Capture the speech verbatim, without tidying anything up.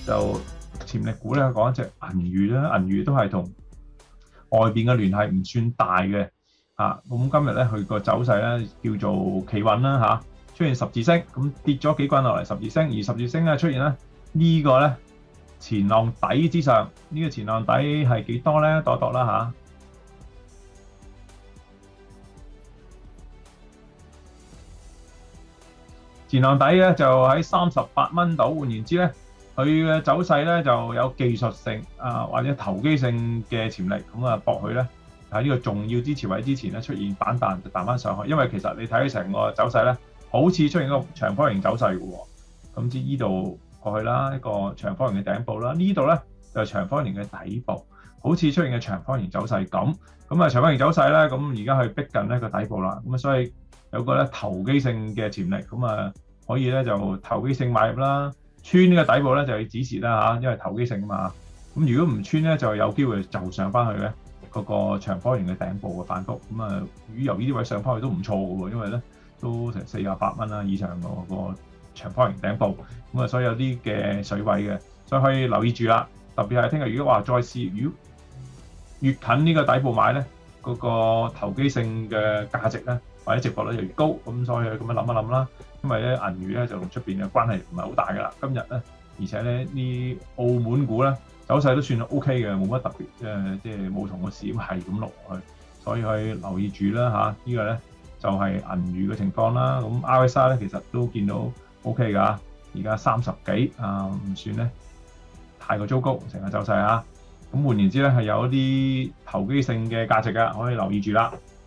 就潛力股咧講一隻銀娛啦，銀娛都係同外邊嘅聯繫唔算大嘅嚇。咁今日咧佢個走勢咧叫做企穩啦嚇，出現十字星，咁跌咗幾棍落嚟十字星，而十字星咧出現咧呢個咧前浪底之上，呢個前浪底係幾多咧？度一度啦嚇。前浪底咧就喺三十八蚊度，換言之咧，佢嘅走勢咧就有技術性啊或者投機性嘅潛力，咁啊搏佢咧喺呢個重要支持位之前咧出現反彈就彈翻上去，因為其實你睇成個走勢咧，好似出現一個長方形走勢嘅喎，咁至呢度過去啦，一個長方形嘅頂部啦，呢度咧就係長方形嘅底部，好似出現嘅長方形走勢咁，咁啊長方形走勢咧，咁而家去逼近呢個底部啦，咁啊所以有個咧投機性嘅潛力，咁啊可以咧就投機性買入啦，穿呢個底部咧就要止蝕啦嚇，因為投機性啊嘛。咁如果唔穿咧，就有機會就上翻去咧嗰個長方形嘅頂部嘅反覆。咁啊，由呢啲位上翻去都唔錯嘅喎，因為咧都成四十八蚊啦以上嗰個長方形頂部。咁啊，所以有啲嘅水位嘅，所以可以留意住啦。特別係聽日如果話再試，如果越近呢個底部買咧，嗰個投機性嘅價值咧，或者值博率就越高，咁所以咁樣諗一諗啦。因為咧銀娛咧就同出邊嘅關係唔係好大噶啦，今日咧而且咧啲澳門股咧走勢都算 O K 嘅，冇乜特別，誒即係冇同個市係咁落去，所以可以留意住啦嚇。呢個咧就係銀娛嘅情況啦。咁 R S I 咧其實都見到 O K 㗎，而家三十幾啊，唔算咧太過糟糕成個走勢啊。咁換言之咧係有一啲投機性嘅價值㗎，可以留意住啦。